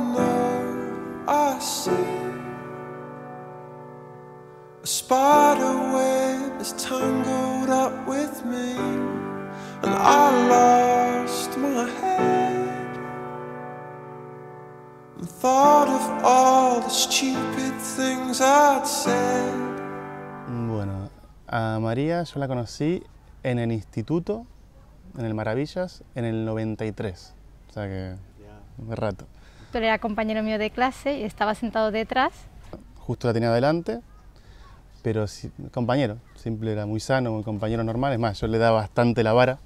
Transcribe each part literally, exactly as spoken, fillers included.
no, I see a spider web is tangled up with me, and I lost my head and thought of all the stupid things I'd said. Bueno, a María yo la conocí en el instituto, en el Maravillas, en el noventa y tres, o sea que de rato. Pero era compañero mío de clase y estaba sentado detrás. Justo la tenía delante, pero sí, compañero, simple, era muy sano, muy compañero normal, es más, yo le daba bastante la vara.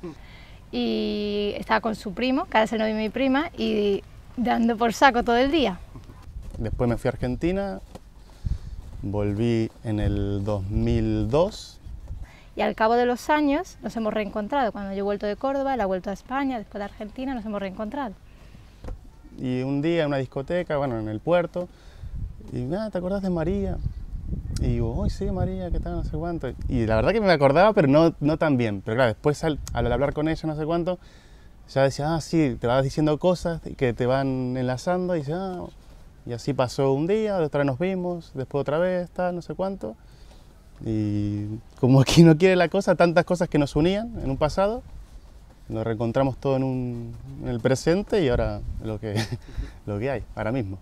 Y estaba con su primo, que ahora es el novio de mi prima, y dando por saco todo el día. Después me fui a Argentina, volví en el dos mil dos. Y al cabo de los años nos hemos reencontrado. Cuando yo he vuelto de Córdoba, él ha vuelto a España, después de Argentina, nos hemos reencontrado. Y un día en una discoteca, bueno, en el puerto, y ah, ¿te acordás de María? Y digo, uy, sí, María, ¿qué tal? No sé cuánto. Y la verdad que me acordaba, pero no, no tan bien. Pero claro, después al, al hablar con ella, no sé cuánto, ya decía, ah, sí, te vas diciendo cosas que te van enlazando, y dice, ah, y así pasó un día, otra vez nos vimos, después otra vez, tal, no sé cuánto. Y como aquí no quiere la cosa, tantas cosas que nos unían en un pasado, nos reencontramos todo en, un, en el presente y ahora lo que, lo que hay, ahora mismo.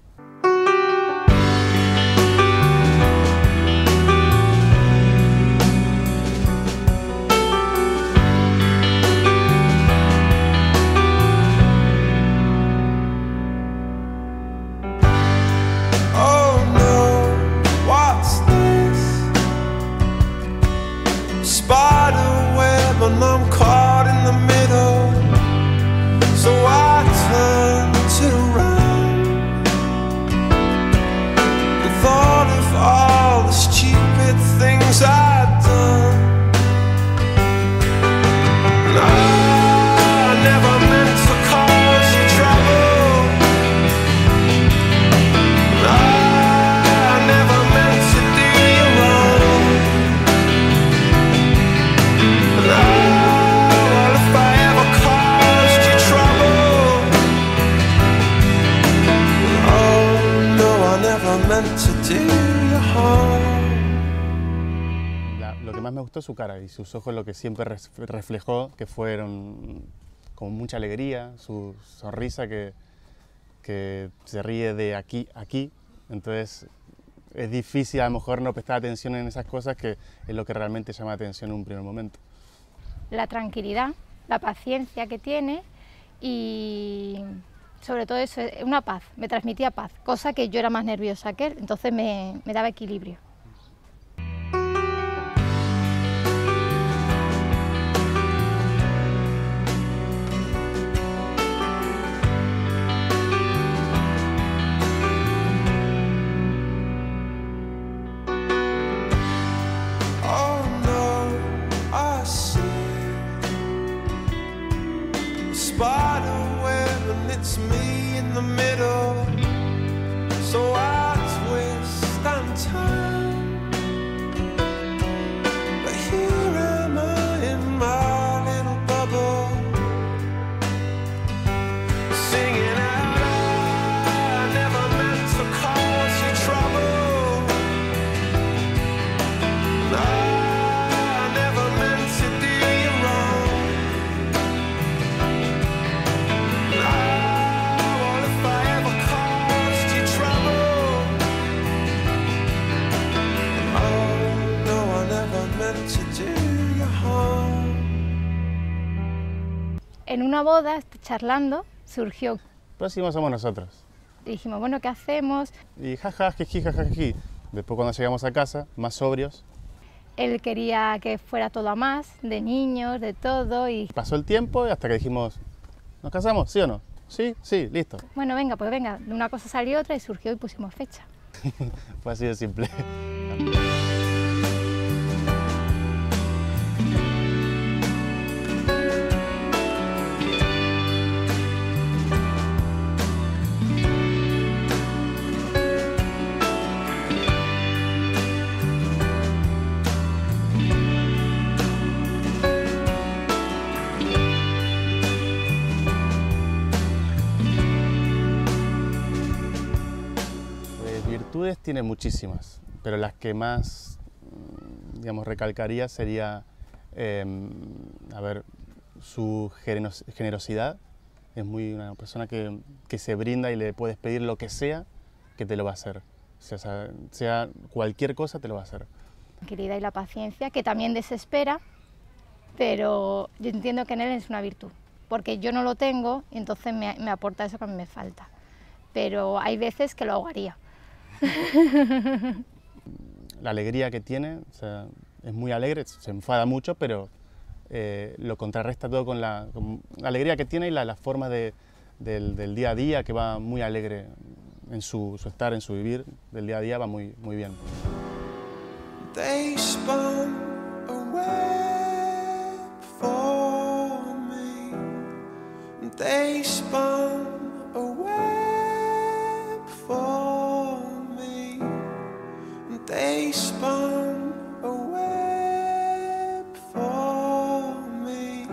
And I'm caught in the middle, so I turned it around and thought of all the stupid things I'd done. And I never meant to cause you trouble, and I never meant to do you wrong, and I La, lo que más me gustó es su cara y sus ojos, lo que siempre res, reflejó, que fueron con mucha alegría, su sonrisa que, que se ríe de aquí a aquí. Entonces es difícil a lo mejor no prestar atención en esas cosas, que es lo que realmente llama atención en un primer momento. La tranquilidad, la paciencia que tiene y sobre todo eso, una paz, me transmitía paz, cosa que yo era más nerviosa que él, entonces me, me daba equilibrio. Oh no, I see a spider web and it's me in the middle, so I twist and turn, but here am I in my little bubble, singing out, I never meant to cause you trouble, I never meant to do you wrong, what if I ever caused you trouble? Oh no, I never meant to do you harm. En una boda, charlando, surgió, Próximos somos nosotros. dijimos, bueno, ¿qué hacemos? Y jaja, jiji, jaja, jiji. Después cuando llegamos a casa, más sobrios, Él quería que fuera todo a más, de niños, de todo, y pasó el tiempo hasta que dijimos, ¿nos casamos? ¿Sí o no? Sí, sí, listo. bueno, venga, pues venga, de una cosa salió otra y surgió y pusimos fecha. Fue así de simple. virtudes tiene muchísimas, pero las que más, digamos, recalcaría sería, eh, a ver, su generos- generosidad. Es muy una persona que, que se brinda y le puedes pedir lo que sea, que te lo va a hacer. O sea, sea cualquier cosa, te lo va a hacer. La tranquilidad y la paciencia, que también desespera, pero yo entiendo que en él es una virtud, porque yo no lo tengo y entonces me, me aporta eso que a mí me falta. Pero hay veces que lo ahogaría. La alegría que tiene, o sea, es muy alegre, se enfada mucho, pero eh, lo contrarresta todo con la, con la alegría que tiene y la, la forma de, del, del día a día, que va muy alegre en su, su estar, en su vivir del día a día, va muy, muy bien. They spun a web for me. They spun a web for me. They spun a web for me.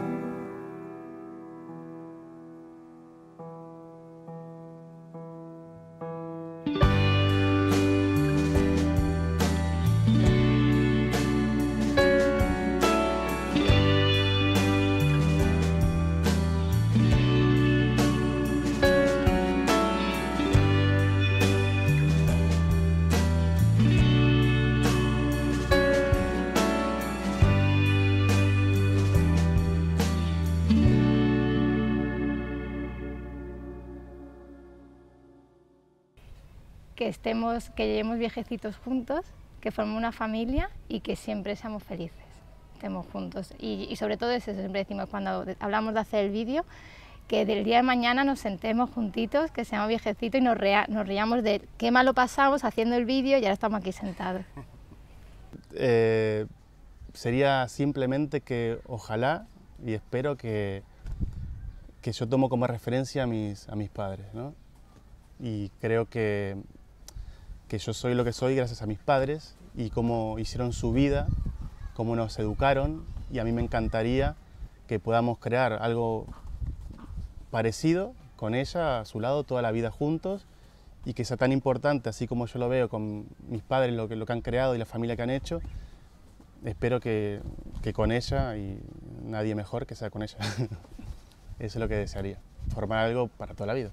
Que estemos, que lleguemos viejecitos juntos, que formemos una familia y que siempre seamos felices, estemos juntos. Y, y sobre todo eso, siempre decimos cuando hablamos de hacer el vídeo, que del día de mañana nos sentemos juntitos, que seamos viejecitos y nos, rea, nos riamos de qué mal lo pasamos haciendo el vídeo y ahora estamos aquí sentados. Eh, sería simplemente que ojalá y espero que, que yo tomo como referencia a mis, a mis padres, ¿no? Y creo que, que yo soy lo que soy gracias a mis padres y cómo hicieron su vida, cómo nos educaron, y a mí me encantaría que podamos crear algo parecido con ella a su lado toda la vida juntos, y que sea tan importante, así como yo lo veo con mis padres, lo que, lo que han creado y la familia que han hecho. Espero que, que con ella, y nadie mejor que sea con ella. Eso es lo que desearía, formar algo para toda la vida.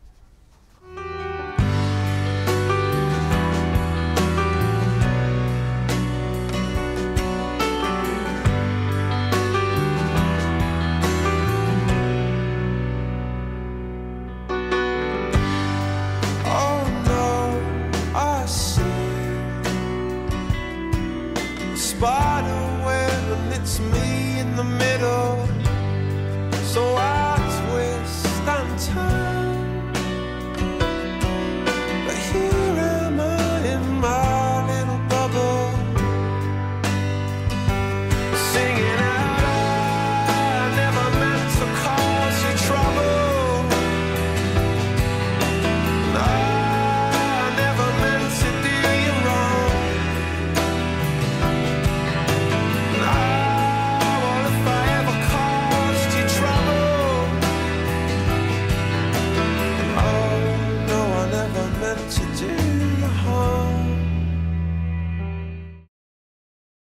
Spider web and it's me in the middle, so I twist and turn, but here am I in my little bubble, singing out I never meant to cause you trouble, no, I never meant to do you wrong. To do